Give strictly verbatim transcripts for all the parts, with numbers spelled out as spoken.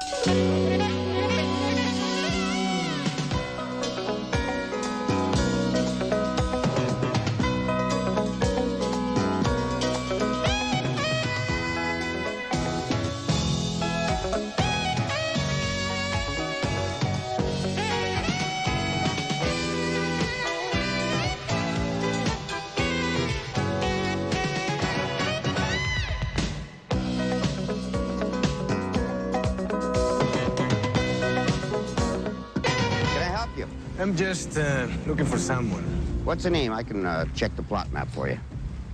I'm just uh, looking for someone. What's the name? I can uh, check the plot map for you.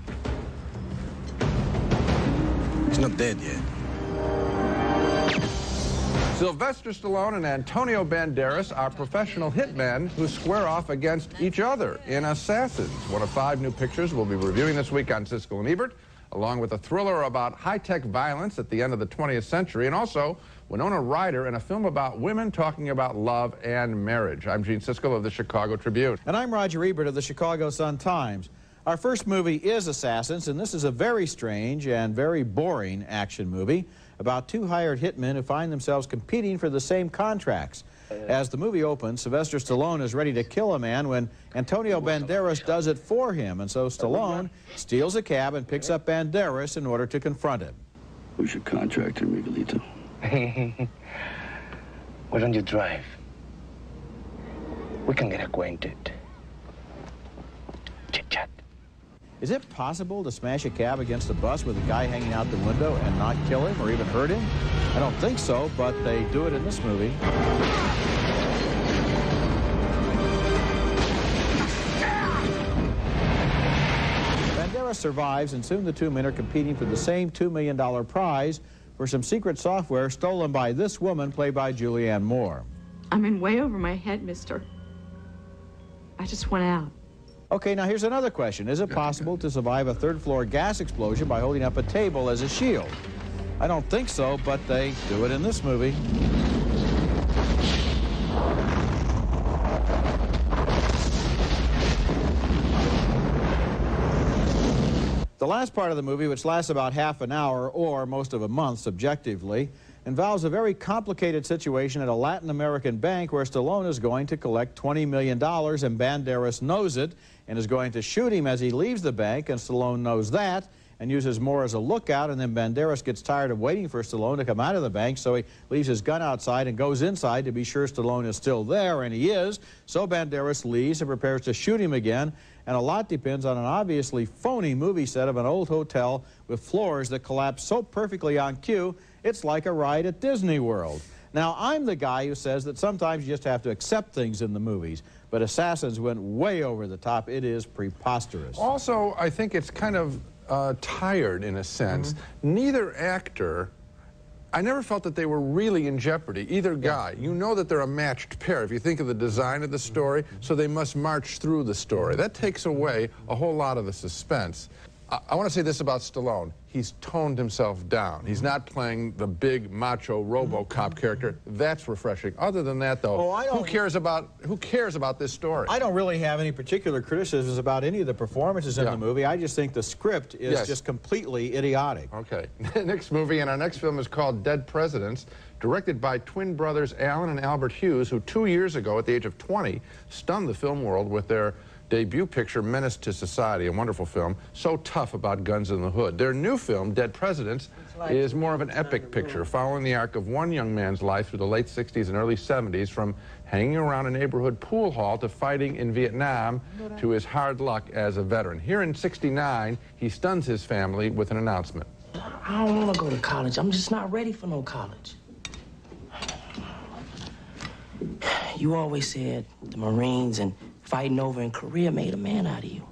He's not dead yet. Sylvester Stallone and Antonio Banderas are professional hitmen who square off against each other in Assassins, one of five new pictures we'll be reviewing this week on Siskel and Ebert, along with a thriller about high-tech violence at the end of the twentieth century, and also Winona Ryder in a film about women talking about love and marriage. I'm Gene Siskel of the Chicago Tribune. And I'm Roger Ebert of the Chicago Sun-Times. Our first movie is Assassins, and this is a very strange and very boring action movie about two hired hitmen who find themselves competing for the same contracts. As the movie opens, Sylvester Stallone is ready to kill a man when Antonio Banderas does it for him, and so Stallone steals a cab and picks up Banderas in order to confront him. Who's your contractor, Miguelito? Why don't you drive? We can get acquainted. Chit-chat. Is it possible to smash a cab against a bus with a guy hanging out the window and not kill him or even hurt him? I don't think so, but they do it in this movie. Banderas survives, and soon the two men are competing for the same two million dollar prize for some secret software stolen by this woman, played by Julianne Moore. I'm in way over my head, mister. I just want out. Okay, now here's another question. Is it possible to survive a third-floor gas explosion by holding up a table as a shield? I don't think so, but they do it in this movie. The last part of the movie, which lasts about half an hour or most of a month subjectively, involves a very complicated situation at a Latin American bank where Stallone is going to collect twenty million dollars, and Banderas knows it and is going to shoot him as he leaves the bank, and Stallone knows that and uses Moore as a lookout, and then Banderas gets tired of waiting for Stallone to come out of the bank, so he leaves his gun outside and goes inside to be sure Stallone is still there, and he is. So Banderas leaves and prepares to shoot him again, and a lot depends on an obviously phony movie set of an old hotel with floors that collapse so perfectly on cue, it's like a ride at Disney World. Now, I'm the guy who says that sometimes you just have to accept things in the movies, but Assassins went way over the top. It is preposterous. Also, I think it's kind of uh, tired in a sense. Mm-hmm. Neither actor, I never felt that they were really in jeopardy, either guy. You know that they're a matched pair if you think of the design of the story, so they must march through the story. That takes away a whole lot of the suspense. I, I want to say this about Stallone. He's toned himself down. He's not playing the big macho RoboCop character. That's refreshing. Other than that, though, oh, I don't, who cares about who cares about this story? I don't really have any particular criticisms about any of the performances in yeah. the movie. I just think the script is yes. just completely idiotic. Okay. Next movie, and our next film is called Dead Presidents, directed by twin brothers Alan and Albert Hughes, who two years ago, at the age of twenty, stunned the film world with their debut picture, Menace to Society, a wonderful film, so tough about guns in the hood. Their new film, Dead Presidents, is more of an epic picture, following the arc of one young man's life through the late sixties and early seventies, from hanging around a neighborhood pool hall to fighting in Vietnam to his hard luck as a veteran. Here in sixty-nine, he stuns his family with an announcement. I don't want to go to college. I'm just not ready for no college. You always said the Marines and fighting over in Korea made a man out of you.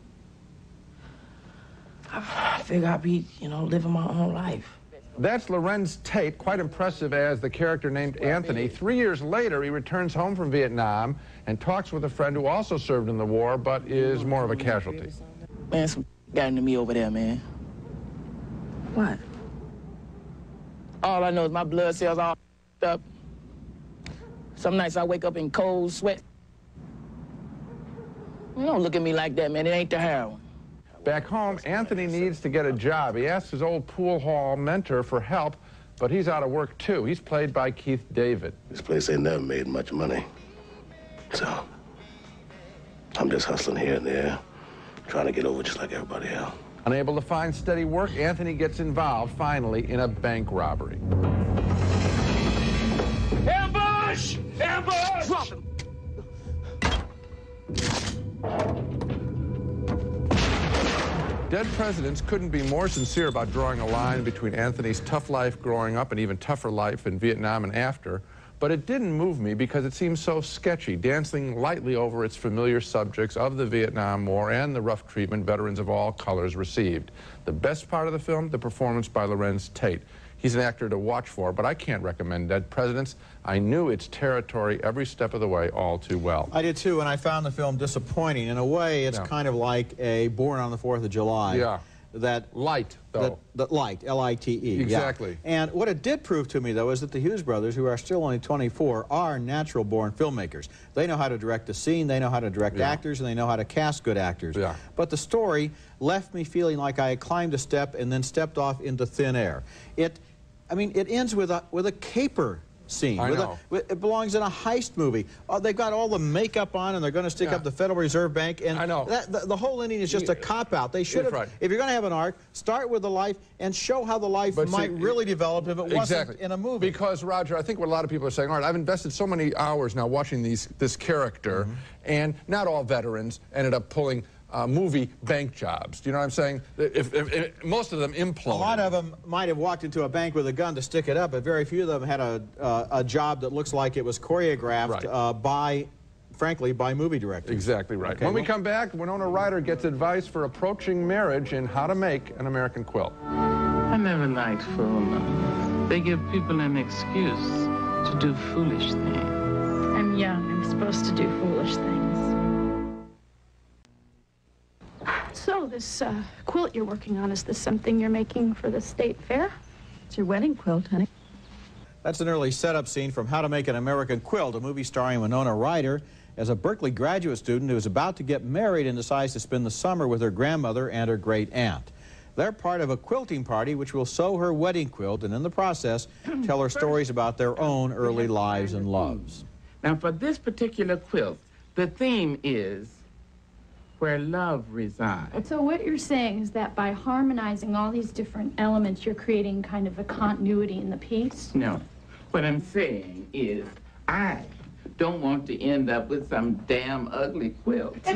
I figure I'd be, you know, living my own life. That's Lorenz Tate, quite impressive as the character named Anthony. Three years later, he returns home from Vietnam and talks with a friend who also served in the war, but is more of a casualty. Man, some got into me over there, man. What? All I know is my blood cells all up. Some nights I wake up in cold sweat. You don't look at me like that, man. It ain't the heroin. Back home, Anthony needs to get a job. He asks his old pool hall mentor for help, but he's out of work too. He's played by Keith David. This place ain't never made much money. So, I'm just hustling here and there, trying to get over just like everybody else. Unable to find steady work, Anthony gets involved, finally, in a bank robbery. Ambush! Ambush! Drop him. Dead Presidents couldn't be more sincere about drawing a line between Anthony's tough life growing up and even tougher life in Vietnam and after, but it didn't move me because it seemed so sketchy, dancing lightly over its familiar subjects of the Vietnam War and the rough treatment veterans of all colors received. The best part of the film, the performance by Lorenz Tate. He's an actor to watch for, but I can't recommend Dead Presidents. I knew its territory every step of the way all too well. I did too, and I found the film disappointing. In a way, it's Yeah. kind of like a Born on the fourth of July. Yeah. That Light, though. That, that light, L I T E. Exactly. Yeah. And what it did prove to me, though, is that the Hughes brothers, who are still only twenty-four, are natural-born filmmakers. They know how to direct a scene, they know how to direct Yeah. actors, and they know how to cast good actors. Yeah. But the story left me feeling like I had climbed a step and then stepped off into thin air. It, I mean, it ends with a with a caper scene. I with know. A, with, it belongs in a heist movie. Uh, they've got all the makeup on, and they're going to stick Yeah. up the Federal Reserve Bank. And I know. That, the, the whole ending is just a cop-out. They should have, Right. if you're going to have an arc, start with the life and show how the life But might see, really develop if it wasn't Exactly. in a movie. Because, Roger, I think what a lot of people are saying, all right, I've invested so many hours now watching these this character, Mm-hmm. and not all veterans ended up pulling uh, movie bank jobs. Do you know what I'm saying? If, if, if most of them imploded. A lot of them might have walked into a bank with a gun to stick it up, but very few of them had a, uh, a job that looks like it was choreographed Right. uh, by, frankly, by movie directors. Exactly right. Okay, when we well- come back, Winona Ryder gets advice for approaching marriage and how to make an American quilt. I never liked fool. They give people an excuse to do foolish things. I'm young. I'm supposed to do foolish things. So, this uh, quilt you're working on, is this something you're making for the state fair? It's your wedding quilt, honey. That's an early setup scene from How to Make an American Quilt, a movie starring Winona Ryder as a Berkeley graduate student who is about to get married and decides to spend the summer with her grandmother and her great aunt. They're part of a quilting party which will sew her wedding quilt and in the process tell her stories about their own early lives and loves. Now, for this particular quilt, the theme is where love resides. So what you're saying is that by harmonizing all these different elements, you're creating kind of a continuity in the piece? No. What I'm saying is I don't want to end up with some damn ugly quilt. We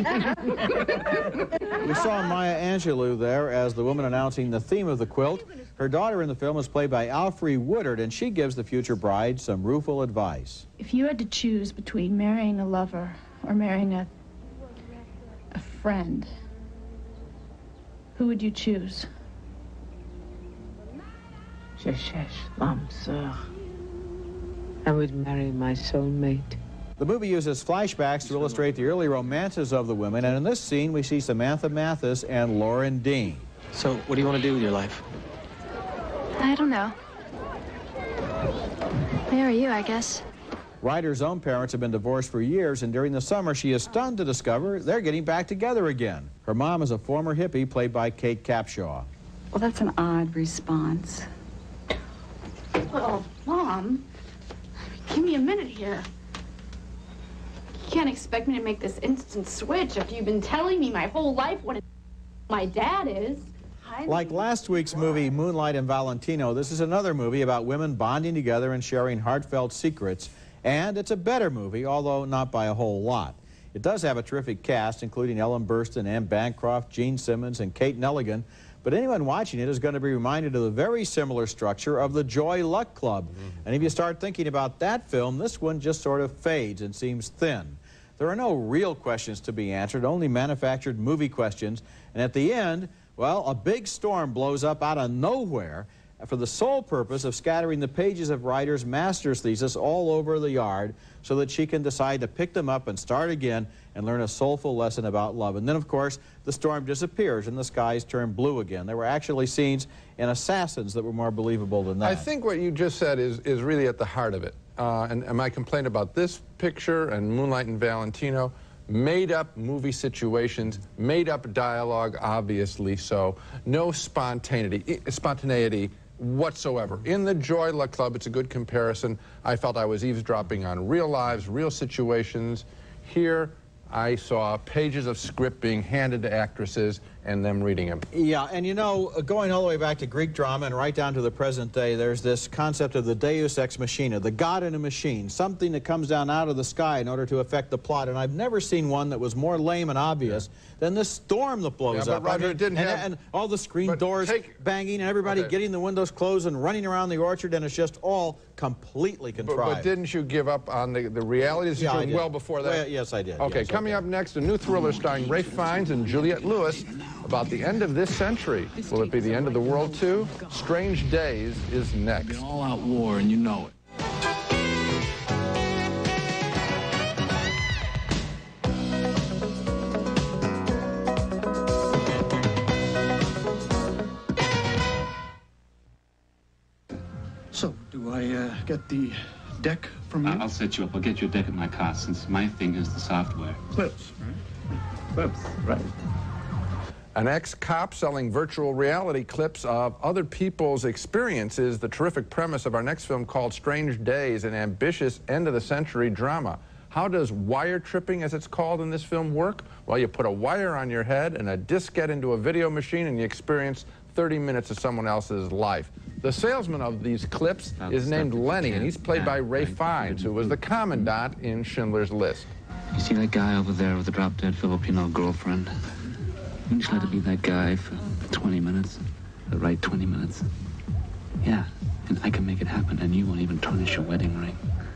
saw Maya Angelou there as the woman announcing the theme of the quilt. Her daughter in the film is played by Alfre Woodard, and she gives the future bride some rueful advice. If you had to choose between marrying a lover or marrying a, a friend, who would you choose? Je cherche l'âme sœur. I would marry my soulmate. The movie uses flashbacks to illustrate the early romances of the women, and in this scene we see Samantha Mathis and Lauren Dean. So, what do you want to do with your life? I don't know. Marry you, I guess. Ryder's own parents have been divorced for years, and during the summer she is stunned to discover they're getting back together again. Her mom is a former hippie played by Kate Capshaw. Well, that's an odd response. Well, Mom, give me a minute here. You can't expect me to make this instant switch after you've been telling me my whole life what a my dad is. Like last week's movie, Moonlight and Valentino, this is another movie about women bonding together and sharing heartfelt secrets. And it's a better movie, although not by a whole lot. It does have a terrific cast, including Ellen Burstyn, Anne Bancroft, Gene Simmons, and Kate Nelligan. But anyone watching it is going to be reminded of the very similar structure of the Joy Luck Club. Mm-hmm. And if you start thinking about that film, this one just sort of fades and seems thin. There are no real questions to be answered, only manufactured movie questions. And at the end, well, a big storm blows up out of nowhere for the sole purpose of scattering the pages of Ryder's master's thesis all over the yard so that she can decide to pick them up and start again and learn a soulful lesson about love. And then, of course, the storm disappears and the skies turn blue again. There were actually scenes in Assassins that were more believable than that. I think what you just said is, is really at the heart of it. Uh, and, and my complaint about this picture and Moonlight and Valentino, made-up movie situations, made-up dialogue, obviously so. No spontaneity. Spontaneity whatsoever. In the Joy Luck Club, it's a good comparison. I felt I was eavesdropping on real lives, real situations. Here, I saw pages of script being handed to actresses and them reading them. Yeah, and you know, going all the way back to Greek drama and right down to the present day, there's this concept of the deus ex machina, the god in a machine, something that comes down out of the sky in order to affect the plot. And I've never seen one that was more lame and obvious yeah. than this storm that blows yeah, up. But Roger, I mean, it didn't and, have... and all the screen doors take, banging and everybody okay. getting the windows closed and running around the orchard, and it's just all completely contrived. But, but didn't you give up on the, the reality of the yeah, situation well before that? Well, yes, I did. Okay, yes, coming I up next, a new thriller starring Ralph Fiennes and Juliette Lewis about the end of this century. Will it be the end of the world, too? Strange Days is next. It's an all-out war, and you know it. So, do I uh, get the deck from you? I'll set you up. I'll get you a deck in my car, since my thing is the software. Clips, right? Clips, right. An ex-cop selling virtual reality clips of other people's experiences, the terrific premise of our next film called Strange Days, an ambitious end-of-the-century drama. How does wire tripping, as it's called in this film, work? Well, you put a wire on your head and a diskette into a video machine and you experience thirty minutes of someone else's life. The salesman of these clips is named Lenny, and he's played by Ralph Fiennes, who was the commandant in Schindler's List. You see that guy over there with the drop-dead Filipino girlfriend? You just let it be that guy for twenty minutes, the right twenty minutes. Yeah, and I can make it happen, and you won't even tarnish your wedding ring.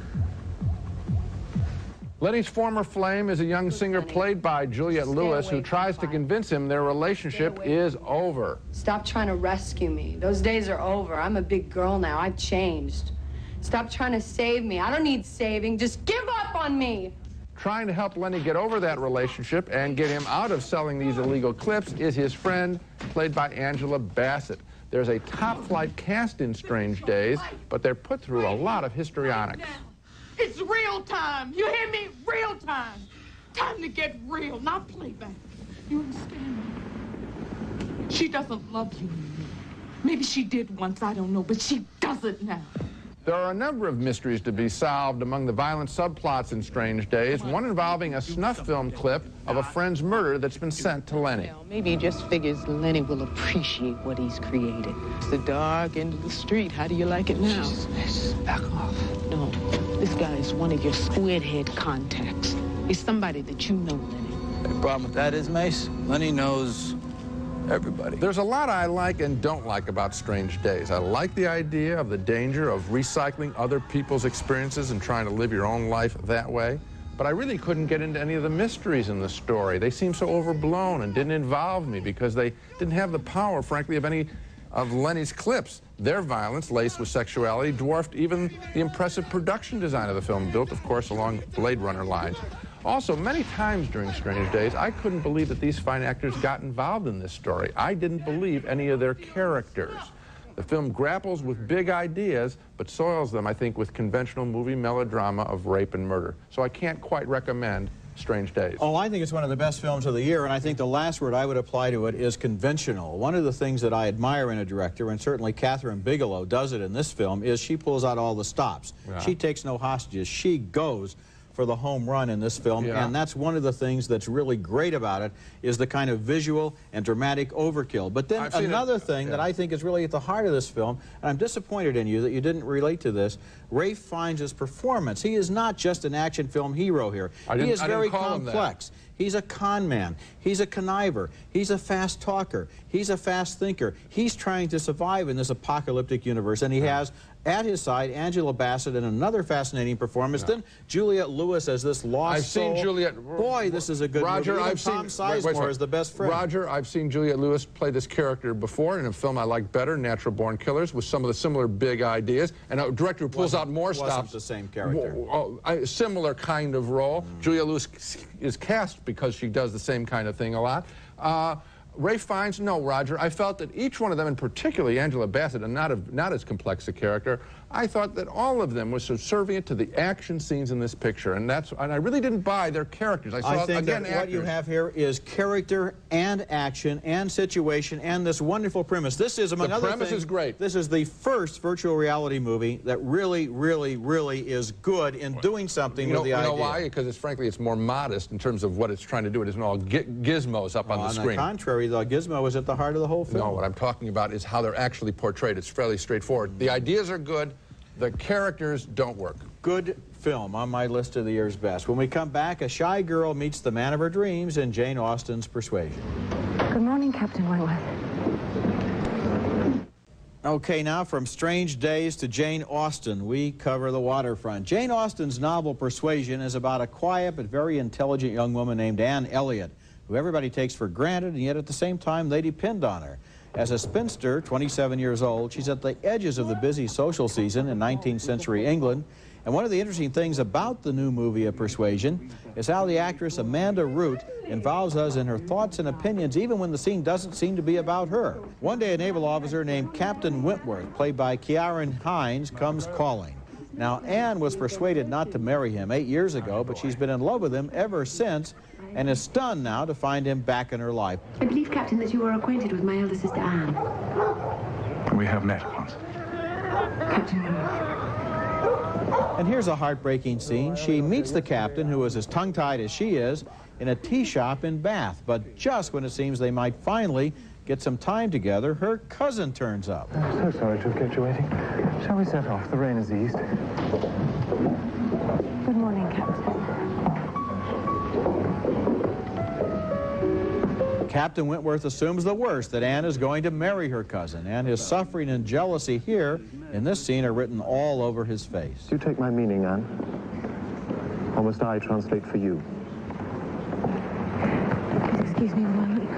Lenny's former flame is a young singer played by Juliette Lewis, who tries to convince him their relationship is over. Stop trying to rescue me. Those days are over. I'm a big girl now. I've changed. Stop trying to save me. I don't need saving. Just give up on me. Trying to help Lenny get over that relationship and get him out of selling these illegal clips is his friend, played by Angela Bassett. There's a top-flight cast in Strange Days, but they're put through a lot of histrionics. It's real time. You hear me? Real time. Time to get real, not playback. You understand me? She doesn't love you anymore. Maybe she did once, I don't know, but she doesn't now. There are a number of mysteries to be solved among the violent subplots in Strange Days, one involving a snuff film clip of a friend's murder that's been sent to Lenny. Well, maybe he just figures Lenny will appreciate what he's created. It's the dark end of the street. How do you like it now? Jesus, miss, back off. No, this guy is one of your squid head contacts. He's somebody that you know, Lenny. The problem with that is, Mace, Lenny knows everybody. There's a lot I like and don't like about Strange Days. I like the idea of the danger of recycling other people's experiences and trying to live your own life that way. But I really couldn't get into any of the mysteries in the story. They seemed so overblown and didn't involve me because they didn't have the power, frankly, of any of Lenny's clips. Their violence, laced with sexuality, dwarfed even the impressive production design of the film, built, of course, along Blade Runner lines. Also, many times during Strange Days, I couldn't believe that these fine actors got involved in this story. I didn't believe any of their characters. The film grapples with big ideas, but soils them, I think, with conventional movie melodrama of rape and murder. So I can't quite recommend Strange Days. Oh, I think it's one of the best films of the year, and I think the last word I would apply to it is conventional. One of the things that I admire in a director, and certainly Catherine Bigelow does it in this film, is she pulls out all the stops. Yeah. She takes no hostages. She goes for the home run in this film, yeah. and that's one of the things that's really great about it, is the kind of visual and dramatic overkill. But then another thing yeah. that I think is really at the heart of this film, and I'm disappointed in you that you didn't relate to this, Ralph Fiennes' performance. He is not just an action film hero here. He is very complex. He's a con man. He's a conniver. He's a fast talker. He's a fast thinker. He's trying to survive in this apocalyptic universe, and he yeah. has at his side Angela Bassett in another fascinating performance. Yeah. Then Juliette Lewis as this lost I've soul. seen Juliette. Boy, this is a good Roger, movie. Even I've Tom seen Sizemore wait, wait, is the best friend. Roger, I've seen Juliette Lewis play this character before in a film I like better, Natural Born Killers, with some of the similar big ideas, and a director who pulls wasn't, out more wasn't stops. the same character. A similar kind of role. Mm. Juliette Lewis is cast because she does the same kind of thing a lot. Uh, Ray Fiennes, no, Roger. I felt that each one of them, and particularly Angela Bassett, and not, a, not as complex a character, I thought that all of them was subservient to the action scenes in this picture, and that's and I really didn't buy their characters. I saw I think again that actors. what you have here is character and action and situation and this wonderful premise. This is, among the other premise things, is great. This is the first virtual reality movie that really, really, really is good in doing something you know, with the you idea. know why? Because it's frankly it's more modest in terms of what it's trying to do. It isn't all gi gizmos up well, on the on screen. On the contrary, the gizmo is at the heart of the whole film. No, what I'm talking about is how they're actually portrayed. It's fairly straightforward. The ideas are good. The characters don't work. Good film on my list of the year's best. When we come back, a shy girl meets the man of her dreams in Jane Austen's Persuasion. Good morning, Captain Wentworth. Okay, now from Strange Days to Jane Austen, we cover the waterfront. Jane Austen's novel Persuasion is about a quiet but very intelligent young woman named Anne Elliot, who everybody takes for granted, and yet at the same time they depend on her. As a spinster, twenty-seven years old, she's at the edges of the busy social season in nineteenth century England. And one of the interesting things about the new movie of Persuasion is how the actress Amanda Root involves us in her thoughts and opinions, even when the scene doesn't seem to be about her. One day, a naval officer named Captain Wentworth, played by Ciarán Hinds, comes calling. Now, Anne was persuaded not to marry him eight years ago, but she's been in love with him ever since and is stunned now to find him back in her life. I believe, Captain, that you are acquainted with my elder sister, Anne. We have met once. Captain Wentworth. And here's a heartbreaking scene. She meets the captain, who is as tongue-tied as she is, in a tea shop in Bath. But just when it seems they might finally get some time together, her cousin turns up. I'm so sorry to have kept you waiting. Shall we set off? The rain has eased. Good morning, Captain. Captain Wentworth assumes the worst, that Anne is going to marry her cousin, and his suffering and jealousy here in this scene are written all over his face. Do you take my meaning, Anne? Or must I translate for you? Excuse me a moment.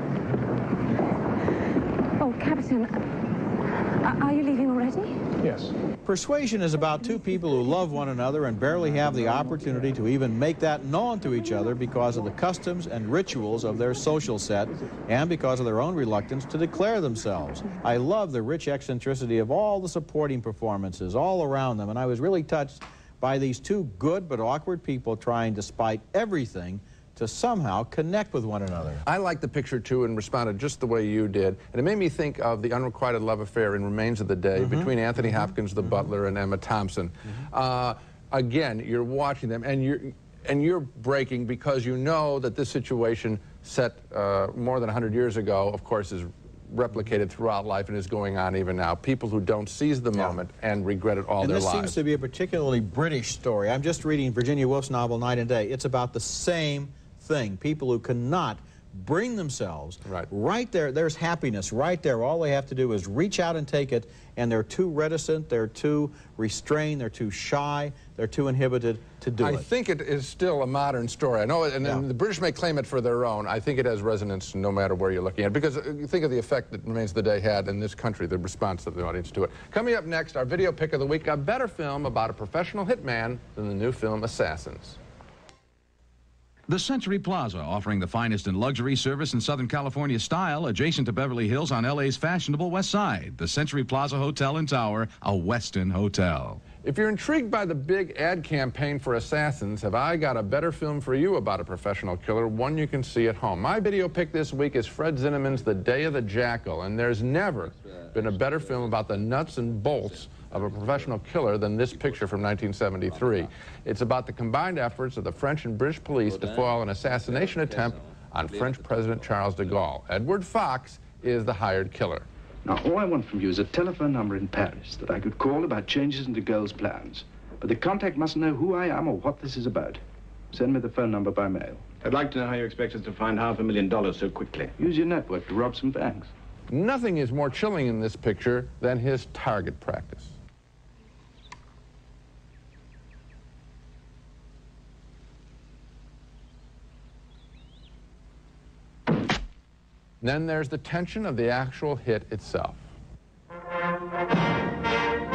Oh, Captain, are you leaving already? Yes. Persuasion is about two people who love one another and barely have the opportunity to even make that known to each other because of the customs and rituals of their social set and because of their own reluctance to declare themselves. I love the rich eccentricity of all the supporting performances all around them, and I was really touched by these two good but awkward people trying, despite everything, to somehow connect with one another. I liked the picture, too, and responded just the way you did. And it made me think of the unrequited love affair in Remains of the Day mm-hmm. between Anthony Hopkins, the mm-hmm. butler, and Emma Thompson. Mm-hmm. uh, again, you're watching them, and you're, and you're breaking because you know that this situation set uh, more than one hundred years ago, of course, is replicated throughout life and is going on even now. People who don't seize the moment yeah. and regret it all and their this lives. Seems to be a particularly British story. I'm just reading Virginia Woolf's novel, Night and Day. It's about the same thing. People who cannot bring themselves right. right there. There's happiness right there. All they have to do is reach out and take it, and they're too reticent, they're too restrained, they're too shy, they're too inhibited to do I it. I think it is still a modern story. I know, and, yeah. and the British may claim it for their own. I think it has resonance no matter where you're looking at it, because you think of the effect that Remains of the Day had in this country, the response of the audience to it. Coming up next, our video pick of the week, a better film about a professional hitman than the new film Assassins. The Century Plaza, offering the finest in luxury service in Southern California style, adjacent to Beverly Hills on L A's fashionable West Side. The Century Plaza Hotel and Tower, a Westin hotel. If you're intrigued by the big ad campaign for Assassins, have I got a better film for you about a professional killer, one you can see at home. My video pick this week is Fred Zinnemann's The Day of the Jackal, and there's never been a better film about the nuts and bolts of a professional killer than this picture from nineteen seventy-three. It's about the combined efforts of the French and British police to foil an assassination attempt on French President Charles de Gaulle. Edward Fox is the hired killer. Now, all I want from you is a telephone number in Paris that I could call about changes in de Gaulle's plans. But the contact mustn't know who I am or what this is about. Send me the phone number by mail. I'd like to know how you expect us to find half a million dollars so quickly. Use your network to rob some banks. Nothing is more chilling in this picture than his target practice. Then there's the tension of the actual hit itself.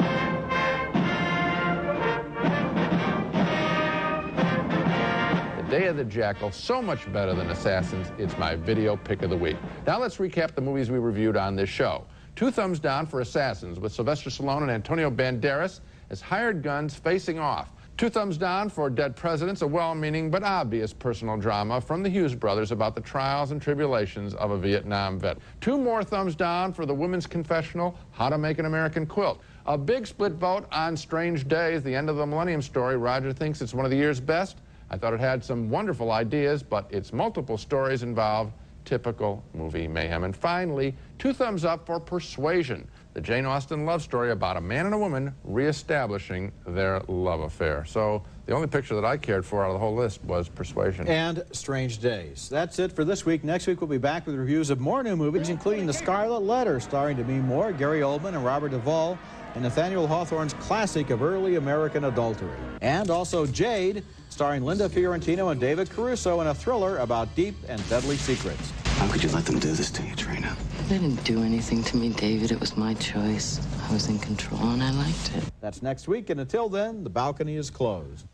The Day of the Jackal, so much better than Assassins, it's my video pick of the week. Now let's recap the movies we reviewed on this show. Two thumbs down for Assassins, with Sylvester Stallone and Antonio Banderas as hired guns facing off. Two thumbs down for Dead Presidents, a well-meaning but obvious personal drama from the Hughes brothers about the trials and tribulations of a Vietnam vet. Two more thumbs down for The Women's Confessional, How to Make an American Quilt. A big split vote on Strange Days, the end of the Millennium Story. Roger thinks it's one of the year's best. I thought it had some wonderful ideas, but its multiple stories involve typical movie mayhem. And finally, two thumbs up for Persuasion, the Jane Austen love story about a man and a woman reestablishing their love affair. So the only picture that I cared for out of the whole list was Persuasion. And Strange Days. That's it for this week. Next week we'll be back with reviews of more new movies, including The Scarlet Letter, starring Demi Moore, Gary Oldman, and Robert Duvall, and Nathaniel Hawthorne's classic of early American adultery. And also Jade, starring Linda Fiorentino and David Caruso, in a thriller about deep and deadly secrets. How could you let them do this to you, Trina? They didn't do anything to me, David. It was my choice. I was in control, and I liked it. That's next week, and until then, the balcony is closed.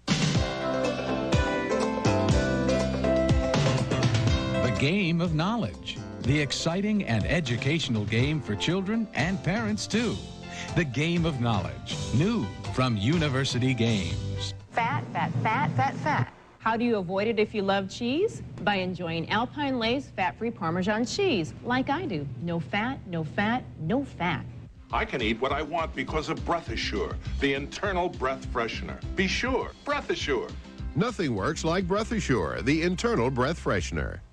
The Game of Knowledge. The exciting and educational game for children and parents, too. The Game of Knowledge. New from University Games. Fat, fat, fat, fat, fat. How do you avoid it if you love cheese? By enjoying Alpine Lay's fat-free Parmesan cheese, like I do. No fat, no fat, no fat. I can eat what I want because of Breath Assure, the internal breath freshener. Be sure, Breath Assure. Nothing works like Breath Assure, the internal breath freshener.